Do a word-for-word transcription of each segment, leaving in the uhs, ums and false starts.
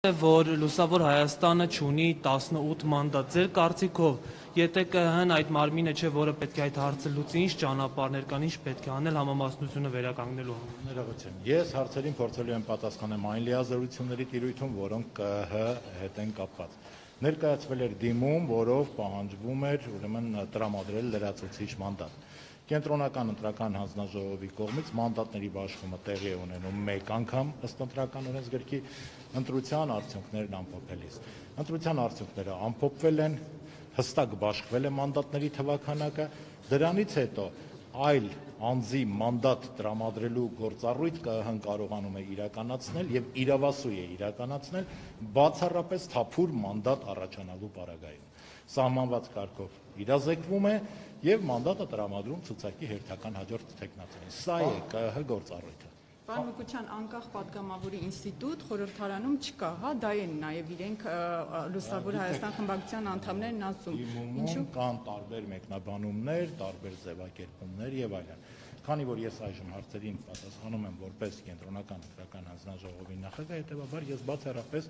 Որ լուսավոր Հայաստանը ունի տասնութ մանդատ, ձեր կարծիքով, եթե ԿՀ-ն այդ մարմինը չէ, որը պետք է այդ հարցը լուծի, ինչ ճանապարհներ կան, ինչ պետք է անել համամասնությունը վերականգնելու համար։ Ներողություն, ես հարցերին փորձելու եմ պատասխանել այն լիազորությունների տիրույթում, որոնք ԿՀ հետ են կապված։ Ներկայացվել էր դիմում, որով պահանջվում էր ուրեմն տրամադրել լրացուցիչ մանդատ։ Կենտրոնական ընտրական հանձնաժողովի կողմից մանդատների բաշխումը տեղի է ունենում մեկ անգամ ըստ ընտրական օրենսգրքի ընտրության արդյունքներն ամփոփելիս։ Ընտրության արդյունքները ամփոփվել են, հստակ բաշխվել է մանդատների թվաքանակը, դրանից հետո այլ անձի մանդատ տրամադրելու գործառույթ ԿՀ-ն կարողանում է իրականացնել եւ իրավասու է իրականացնել բացառապես թափուր մանդատ առաջանալու պարագայում։ Սահմանված կարգով իրազեկվում է եւ մանդատը տրամադրում ցուցակի հերթական հաջորդ թեկնածուին։ Սա է ԿՀ գործառույթը։ Պարոն Մկրտչյան, անկախ պատգամավորի ինստիտուտ խորհրդարանում չկա, հա, դա են նաև իրենք Լուսավոր Հայաստան խմբակցության անդամներն ասում։ Ինչու՞ կան տարբեր մեկնաբանումներ, տարբեր ձևակերպումներ եւ այլն։ Քանի որ ես այժմ հարցերին պատասխանում եմ որպես կենտրոնական ընտրական հանձնաժողովի նախագահ, հետեւաբար ես բացառապես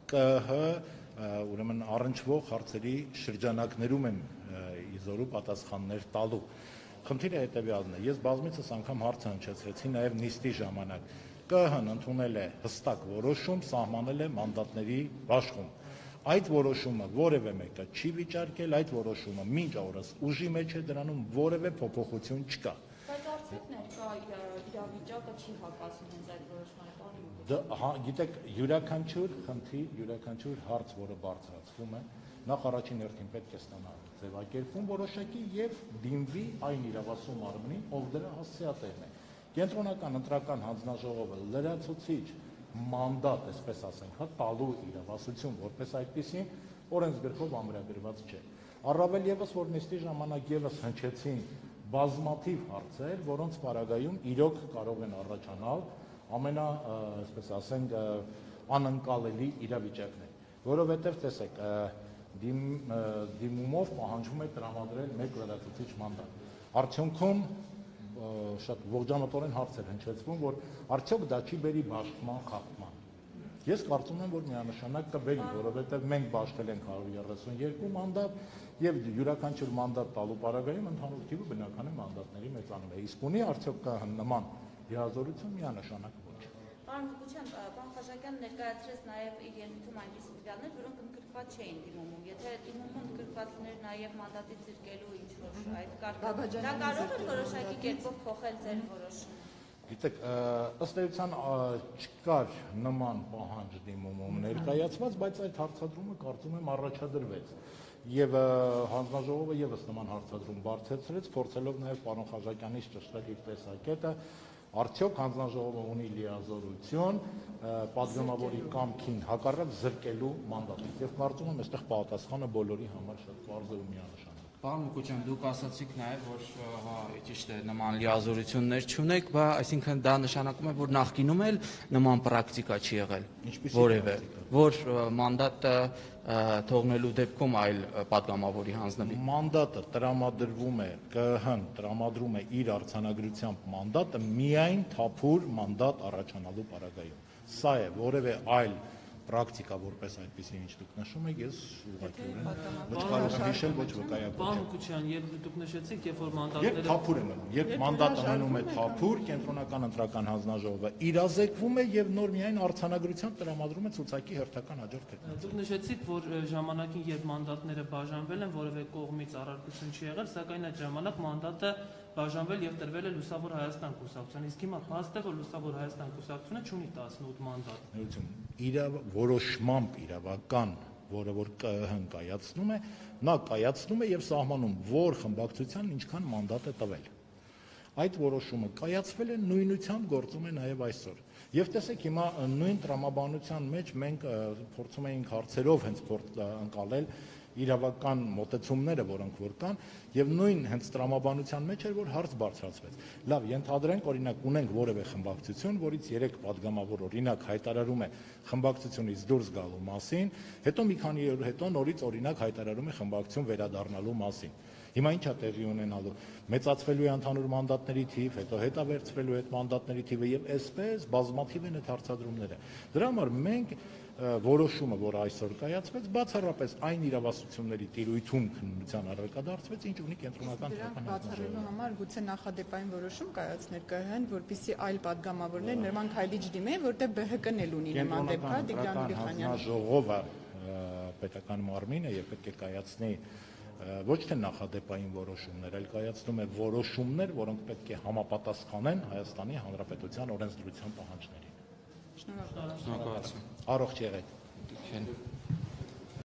ԿՀ ուրեմն առնչվող հարցերի շրջանակներում եմ իզորու պատասխաններ տալու։ Խնդիրը հետևյալն է, ես բազմիցս անգամ հարցը հնչեցրեցի նաև նիստի ժամանակ։ ԿՀ-ն ընդունել է հստակ որոշում, սահմանել է մանդատների բաշխում։ Այդ որոշումը որևէ մեկը չի վիճարկել, այդ որոշումը մինչ օրս ուժի մեջ է, դրանում որևէ փոփոխություն չկա։ Բայց արդյոք ներկա իրավիճակը չի հակասում հենց այդ որոշմանը, պարոն Մկրտչյան։ Դա գիտեք, յուրաքանչյուր խնդիր, յուրաքանչյուր հարց, որը բարձրացվում է, նախ առաջին հերթին պետք է ստանա ձևակերպում որոշակի եւ դիմվի այն իրավասու մարմնին, ով դրա հասցեատերն է։ Կենտրոնական ընտրական հանձնաժողովը լրացուցիչ մանդատ, այսպես ասենք, հա, տալու իրավասություն որպես այդպեսին օրենսգրքով ամրագրված չէ։ Առավել եւս, որ նիստի ժամանակ եւս հնչեցին բազմաթիվ հարցեր, որոնց պարագայում իրոք կարող են առաջանալ ամենա, այսպես ասենք, անընկալելի իրավիճակներ, որովհետեւ տեսեք, դիմ, դիմումով պահանջվում է տրամադրել մեկ լրացուցիչ մանդատ։ Արդյունքում շատ ողջամտորեն հարցեր հնչեցվում, որ արդյոք դա չի բերի բաշխման խախտման։ Ես կարծում եմ, որ միանշանակ կբերի, որովհետև մենք բաշխել ենք հարյուր երեսունյոթ մանդատ եւ յուրաքանչյուր մանդատ տալու պարագայում ընդհանուր թիվը բնական է մանդատների մեծանում է։ Իսկ ունի արդյոք կա նման լիազորություն միանշանակ ոչ։ Պարոն Մկրտչյան, պարոն Խաչատրյանը ներկայացրեց նաև իր երդվում այնպիսի տվյալներ, որոնք ընդգրկված չէին դիմումում։ Եթե դիմումը ընդգրկված լիներ նաև մանդատից զրկելու ինչ-որ այդ կարգը, դա կարող է որոշակի կերպով փոխել ձեր որոշումը։ Գիտեք, ըստ էության չկար նման պահանջ դիմումում ներկայացված, բայց այդ հարցադրումը կարծում եմ առաջադրվեց։ Եվ հանձնաժողովը եւս նման հարցադրում բարձրացրեց, փորձելով նաև պարոն Խաչատրյանից ճշտել իր տեսակետը, արդյոք հանձնաժողովը ունի լիազորություն պատգամավորի կամքին հակառակ զրկելու մանդատից։ Եվ կարծում եմ, այստեղ պատասխանը բոլորի համար շատ պարզ է ու միանշանակ։ Պարոն Մկրտչյան, դուք ասացիք նաև, որ հա, ճիշտ է, նման լիազորություններ չունեք, բա այսինքն դա նշանակում է, որ նախկինում էլ նման պրակտիկա չի եղել որևէ, որ մանդատը թողնելու դեպքում այլ պատգամավորի հանձնվի։ Մանդատը տրամադրվում է, ԿՀ-ն տրամադրում է իր արձանագրությամբ մանդատը միայն թափուր մանդատ առաջանալու պարագայում։ Սա է, որևէ այլ պրակտիկա որպես այդպեսի ինչ դուք նշում եք, ես ուղղակիորեն ոչ կարող եմ հիշել, ոչ վկայակոչ։ Պարոն Մկրտչյան, երբ դուք նշեցիք, երբ որ Երբ մանդատները թափուր է մնում, երբ մանդատը մնում է թափուր, կենտրոնական ընտրական հանձնաժողովը իրազեկվում է եւ նոր միայն արձանագրությամբ տրամադրում է ցուցակի հերթական հաջորդ թեկնածու։ Դուք նշեցիք, որ ժամանակին, երբ մանդատները բաժանվել են, որևէ կողմից առարկություն չի եղել, սակայն այդ ժամանակ մանդատը բաժանվել եւ տրվել է Լուսավոր Հայաստան կուսակցության։ Իսկ հիմա փաստ է, որ Լուսավոր Հայաստան կուսակցությունը չունի տասնութ մանդատ։ Ներողություն, իրավ որոշմամբ իրավական, որը որ ԿՀ-ն կայացնում է, նա կայացնում է եւ սահմանում, որ խմբակցության ինչքան մանդատ է տվել։ Այդ որոշումը կայացվել է, նույնությամբ գործում է նաև այսօր։ Եվ տեսեք, հիմա նույն տրամաբանության մեջ մենք փորձում էինք հարցերով հենց ընկալել իրավական մոտեցումները, որոնք որ կան, եւ նույն հենց տրամաբանության մեջ էր, որ հարց բարձրացվեց։ Լավ, ենթադրենք, օրինակ ունենք որևէ խմբակցություն, որից երեք падգամավոր օրինակ հայտարարում է խմբակցությունից դուրս գալու մասին, հետո մի քանի օր հետո նորից օրինակ հայտարարում է խմբակցություն վերադառնալու մասին։ Հիմա ի՞նչ է տեղի ունենալու։ Մեծացվելու է ընդհանուր մանդատների թիվ, հետո հետավերցվելու է այդ մանդատների թիվը եւ այսպես բազմաթիվ են այդ հարցադրումները։ Դրա համար մենք որոշումը, որը այսօր կայացվեց, բացառապես այն իրավասությունների տիրույթում քննության առարկա դարձվեց, ինչ ունի կենտրոնական Դրանք բացառելու համար գուցե նախադեպային որոշում կայացներ ԿՀ-ն, որպեսզի այլ падգամավորներ նման քայլիչ դիմեն, որտեղ ԲՀԿ-ն էլ ունի նման դեպք, Տիգրան Ուրիխանյանը։ Ժողովը պետական մարմին է եւ պետք է կայացնի ոչ թե նախադեպային որոշումներ, այլ կայացնում է որոշումներ, որոնք պետք է համապատասխանեն Հայաստանի Հանրապետության օրենսդրության պահանջներին։ Շնորհակալ եմ։ Շնորհակալություն։ Առողջ եղեք։ Դուք